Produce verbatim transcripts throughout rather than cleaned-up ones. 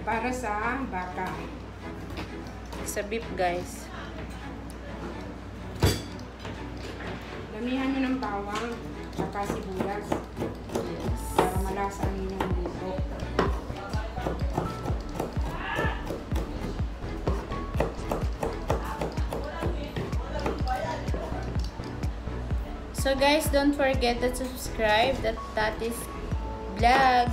para sa baka. Sa beef, guys. Damihan nyo ng bawang tsaka sibuyas. Yes. Para malasa ang inyong luto. So guys, don't forget to subscribe that Tati's Vlog.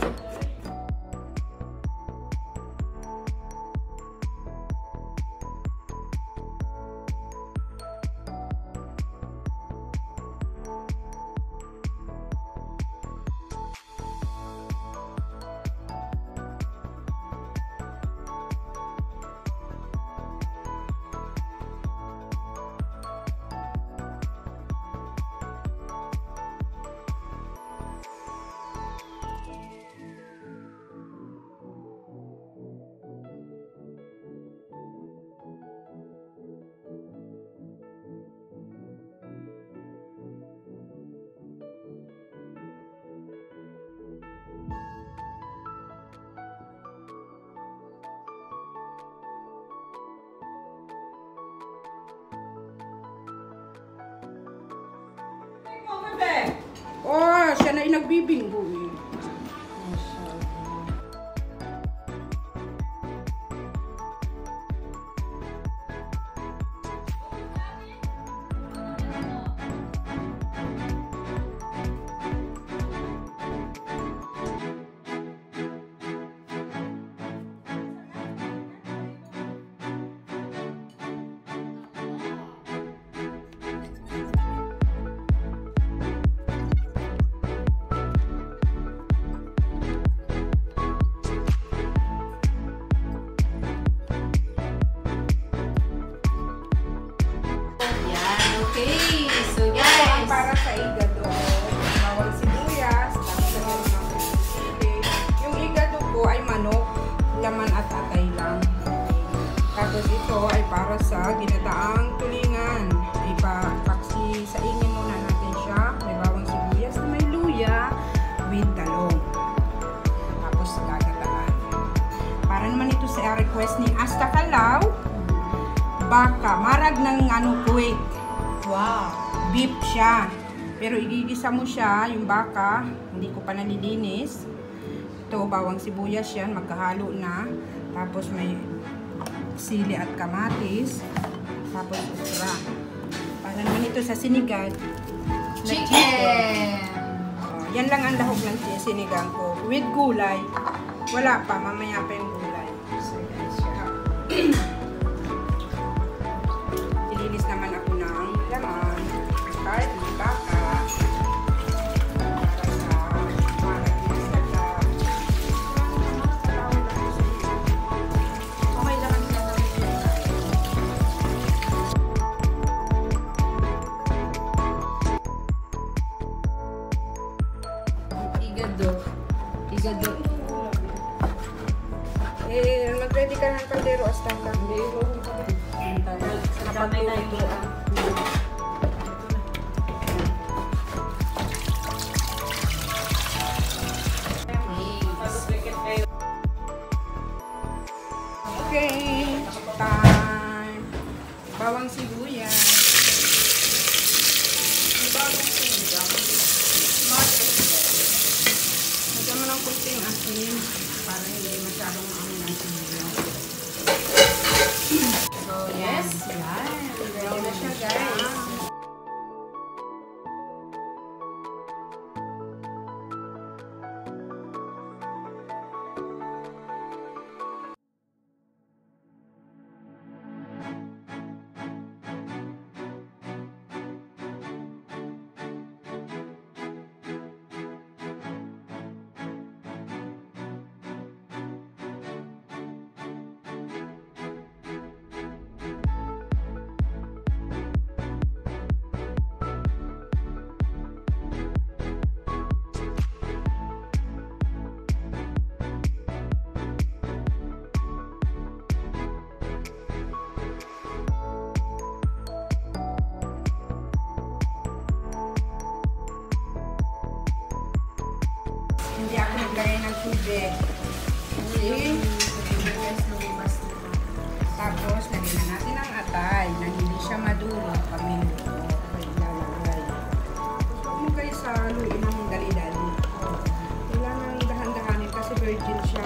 Oh, siya na yung nagbibinggo eh. Okay, so guys, para sa igado, bawang sibuyas, tapos lagyan ng mga sili. Yung igado ko ay manok, laman at atay lang. Tapos ito ay para sa ginataang tulingan. Ipapaksi sa ingin muna natin siya. May bawang sibuyas na may luya with talong. Tapos gagataan. Para naman ito sa request ni Asta Kalaw, baka, marag ng ano, Kuwait. wow, Beef siya. Pero igigisa mo siya, yung baka, hindi ko pa nalilinis. Ito, bawang sibuyas yan, magkahalo na. Tapos may sili at kamatis. Tapos okra. Para naman ito sa sinigang. na chicken. Oh, yan lang ang lahok ng sinigang ko. With gulay. Wala pa, mamaya pa yung gulay. So, guys, siya. Ilinis naman ako ng laman. Kahit hindi baka. Para sa marag na sala. Okay lang ang sinasabi ko tayo. Igado. Igado. Eh, mag-ready ka ng kaldero, Astanda. Hindi, Sabay na yung okay, time. Bawang sibuyas. Bawang sibuyas. Lagyan mo ng kunting asin para hindi masyadong ano ng sibuyas. So, yes. Yan. Brown na siya, guys. Hindi ako naglagay ng tubig. Kasi Tapos, lagyan na natin ang atay na hindi siya maduro. Paminto. Okay, ilalagay. Tapos, huwag mo guys sa haluin ng dali-dali. Kailangan dahan-dahanin kasi virgin siya.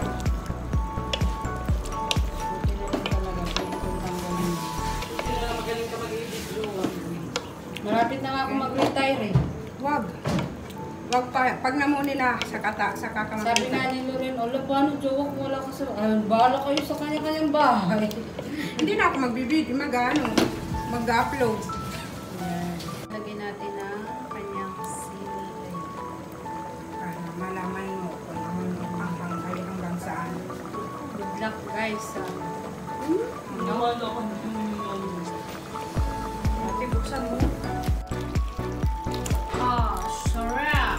Buti na lang talaga. Pwede kong tanggalin. Hindi na lang magaling ka mag-ibig. Malapit na nga ako mag-retire eh. Huwag. Huwag pa. Pag namuni na, sa kata, sa kakamagin. Sabi nga ni Loren, ala paano jowa kung wala ka sa... Ay, bahala kayo sa kanya-kanyang bahay. Hindi na ako magbibideo, mag-ano, mag-upload. Yan. Lagyan natin ang kanyang sili. Para malaman mo kung ano ang hangay hanggang saan. Good luck guys. Hmm? Naman ako. Ate, buksan mo. Ah, sarap.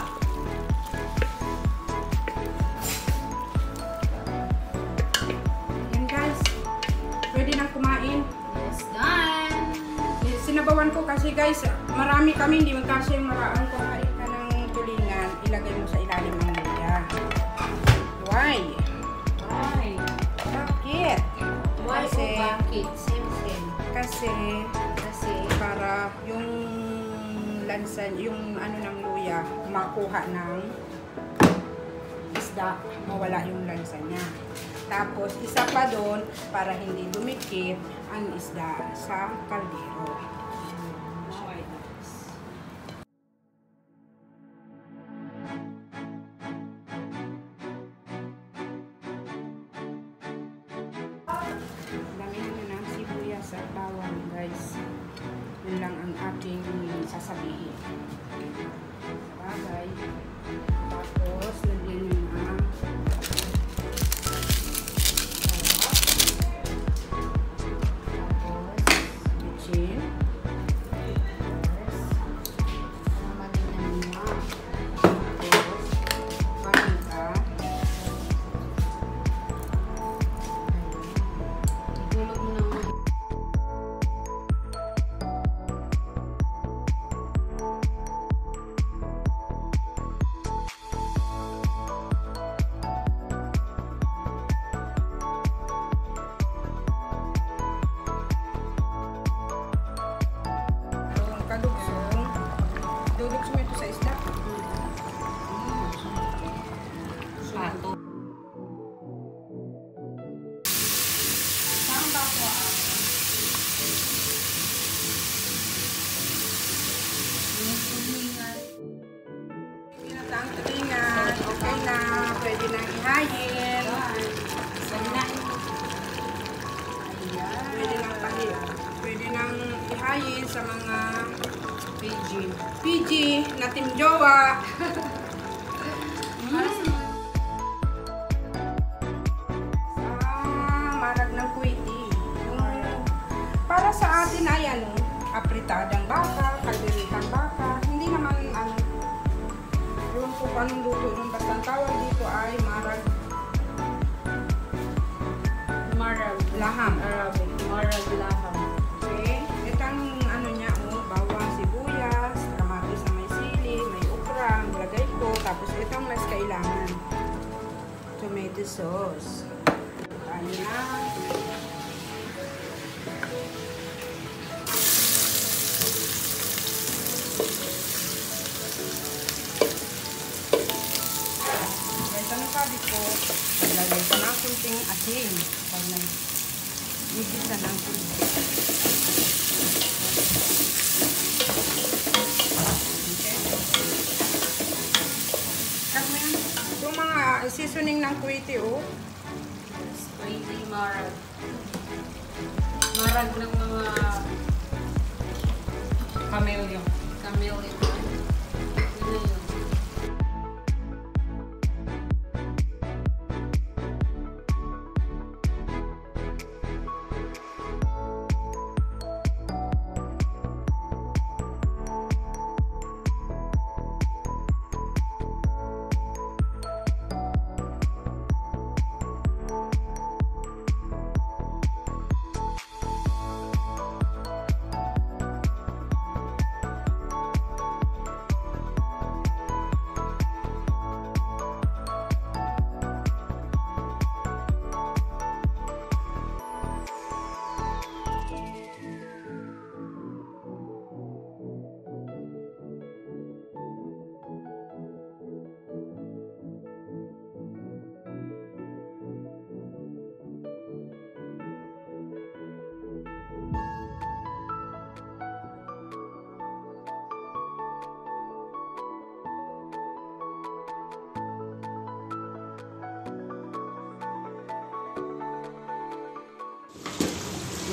Yan guys, pwede nang kumain. Yes, done. Sinabawan ko kasi guys, marami kami, hindi magkasya yung maraan. Kung kain ka ng tulingan, ilagay mo sa ilalim ng luya. Why? Why? Bakit? Why Kasi, o bakit? Same, same. kasi, Kasi, para yung lansan, yung ano ng luya, makuha ng isda, mawala yung lansa niya. Tapos, isa pa doon, para hindi dumikit ang isda sa kaldero. okay. Dami na ng sibuyas at bawang, guys. Yun lang ang aking sasabihin. Sabagay. Tapos, lagyan nyo na bitchin. Para maging na. Tapos, paminta. Itulog mo ng Kung kadugsong, dudugso mo ito sa isda. sato. Saan ba ako? Pinatang tulingan. Okay na. Pwede nang ihayin. Saan na? Pwede nang pahi. Pwede nang ihayin sa mga P G. P G na team jowa. Ah, marag ng kuwiti. Yung- Para sa atin ay ano, apritadang baka, kalderitang baka. Hindi naman ano, yung kung anong luto nun. Basta ang tawag dito ay marag Marag. laham. Arabic. Marag laham. Okay? Ito ang ano niya, oh, bawang, sibuyas, kamatis na may sili, may okra, ang lagay ko. Tapos ito ang mas kailangan. Tomato sauce. Kanya. Ito na sabi ko, maglagay ko ng kunting asin. Pag nag-igisa ng kunting. Okay. Carmen, itong mga seasoning ng kuwiti, oh. Twenty marag. Marag ng mga camellia. Camellia. Yun na yun.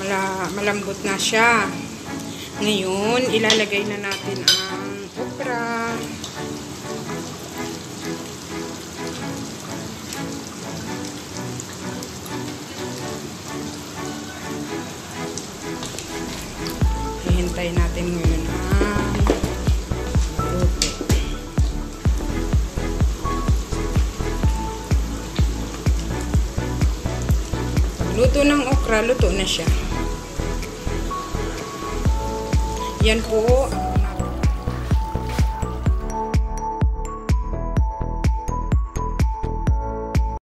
Mala, malambot na siya. Ngayon, ilalagay na natin ang okra. Hihintay natin ngayon ang luto. Luto ng okra, luto na siya. Yan po